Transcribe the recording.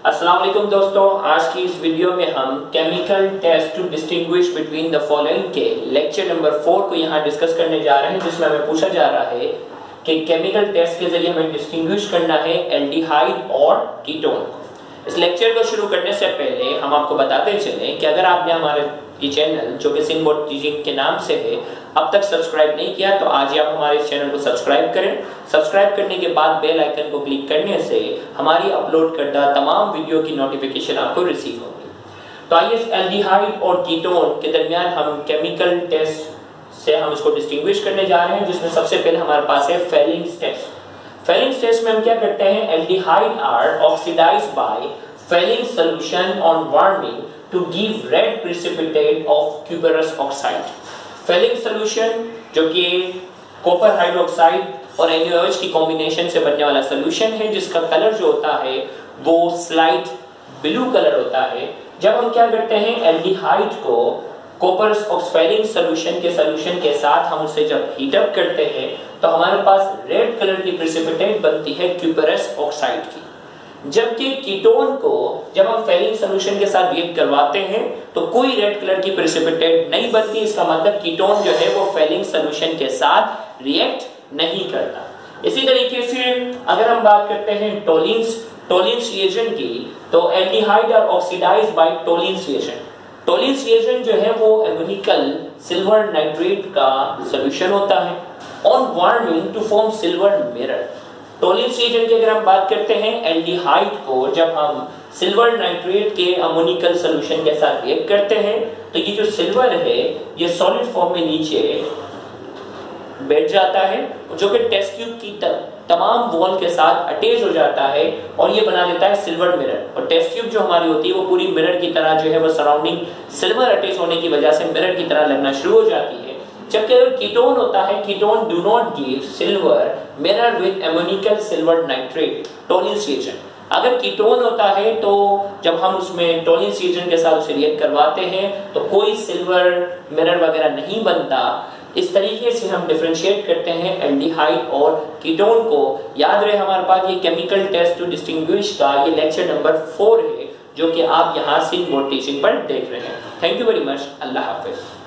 अस्सलाम वालेकुम दोस्तों, आज की इस वीडियो में हम chemical test to distinguish between the following के लेक्चर नंबर 4 को यहाँ डिस्कस करने जा रहे हैं, जिसमें हमें पूछा जा रहा है कि केमिकल टेस्ट के जरिए हमें डिस्टिंग्विश करना है एल्डिहाइड और कीटोन को। इस लेक्चर को शुरू करने से पहले हम आपको बताते चलें कि अगर आपने हमारे ये चैनल जो कि सिनबोर्ड टीचिंग के नाम से है अब तक सब्सक्राइब नहीं किया तो आज ही आप हमारे इस चैनल को सब्सक्राइब करें। सब्सक्राइब करने के बाद बेल आइकन को क्लिक करने से हमारी अपलोड करदा तमाम वीडियो की नोटिफिकेशन आपको रिसीव होगी। तो आइए इस एल्डिहाइड और कीटोन के दरमियान हम केमिकल टेस्ट से हम इसको डिस्टिंग्विश करने जा रहे हैं, जिसमें सबसे पहले हमारे पास है फेलिंग्स टेस्ट। फेलिंग्स टेस्ट में हम क्या करते हैं, aldehyde are oxidised by Fehling solution on warming to give red precipitate of cuprous oxide। Fehling solution जो कि कॉपर हाइड्रोक्साइड और NaOH की कॉम्बिनेशन से बनने वाला सॉल्यूशन है, जिसका कलर जो होता है वो स्लाइट ब्लू कलर होता है। जब हम क्या करते हैं, एल्डिहाइड को कॉपर ऑक्सीफाइलिंग सॉल्यूशन के साथ हम उसे जब हीट अप करते हैं तो हमारे पास रेड कलर की प्रेसिपिटेट बनती है क्यूपरस ऑक्साइड की। जबकि कीटोन को जब हम फेलिंग सॉल्यूशन के साथ रिएक्ट करवाते हैं तो कोई रेड कलर की प्रेसिपिटेट नहीं बनती। इसका मतलब कीटोन जो है वो फेलिंग सॉल्यूशन के साथ रिएक्ट नहीं करता। इसी तरीके से अगर हम बात करते हैं टोलिन्स रिएजेंट की, तो aldehyde are oxidised by Tollens reagent. Tollens reagent जो है वो एल्युमिनिकल सिल्वर नाइट्रेट का सॉल्यूशन होता है on warming to form silver mirror. Tollens reagent की अगर हम बात करते हैं, एल्डिहाइड को जब हम सिल्वर नाइट्रेट के अमोनिकल सॉल्यूशन के साथ रिएक्ट करते हैं तो ये जो सिल्वर है ये सॉलिड फॉर्म में नीचे बैठ जाता है, जो कि टेस्ट ट्यूब की तमाम वॉल के साथ अटैच हो जाता है और ये बना देता है सिल्वर मिरर। और टेस्ट ट्यूब जो हमारी होती है वो पूरी मिरर की तरह जो है वो सराउंडिंग सिल्वर अटैच होने की वजह से मिरर की तरह लगना शुरू हो जाती है। जबकि अगर कीटोन होता है, ketone do not give silver mirror with ammoniacal silver nitrate Tollens reagent. अगर कीटोन होता है तो जब हम उसमें टोलिन्स रिएजेंट के साथ उसे रिएक्ट करवाते हैं तो कोई सिल्वर मिरर वगैरह नहीं बनता। इस तरीके से हम डिफरेंशिएट करते हैं एल्डिहाइड और कीटोन को। याद रहे हमारे पास ये केमिकल टेस्ट टू डिस्टिंग्विश का ये लेक्चर नंबर 4 है, जो कि आप यहाँ सिनबोर्ड टीचिंग पर देख रहे हैं। Thank you very much. अल्लाह हाफिज।